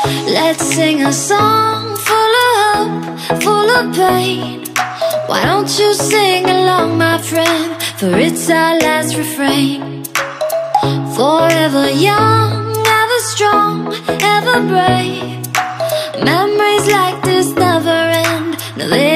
Let's sing a song full of hope, full of pain. Why don't you sing along, my friend? For it's our last refrain. Forever young, ever strong, ever brave. Memories like this never end. No, they